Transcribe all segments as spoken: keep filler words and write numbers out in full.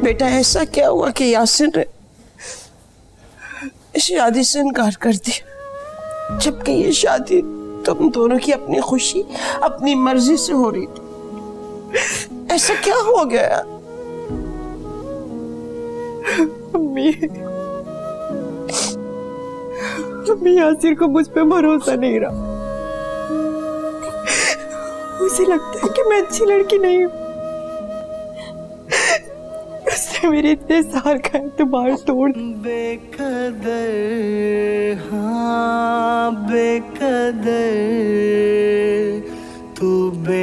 बेटा ऐसा क्या हुआ कि यासिर ने शादी से इनकार कर दिया, जबकि ये शादी तुम दोनों की अपनी खुशी अपनी मर्जी से हो रही थी। ऐसा क्या हो गया? अम्मी, अम्मी यासिर को मुझ पे भरोसा नहीं रहा। उसे लगता है कि मैं अच्छी लड़की नहीं हूँ। उसने मेरे इतने साल का एतबार तोड़ दिया। बेकदर, हाँ बेकदर, तू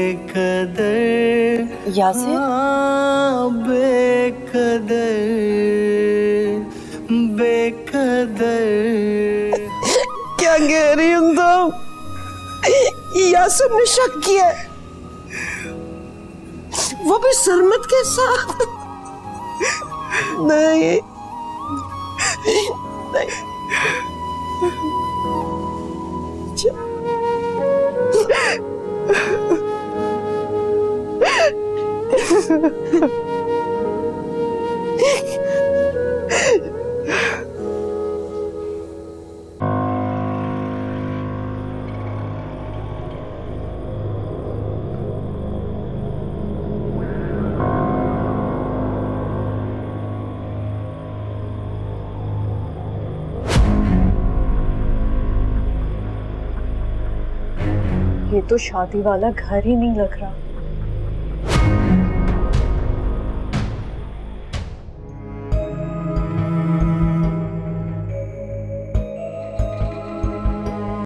बेकदर यासिर, हाँ बेकदर, बेकदर। क्या कह रही हो तुम? यासिर ने शक किया, वो भी सरमत के साथ? नहीं नहीं। ये तो शादी वाला घर ही नहीं लग रहा।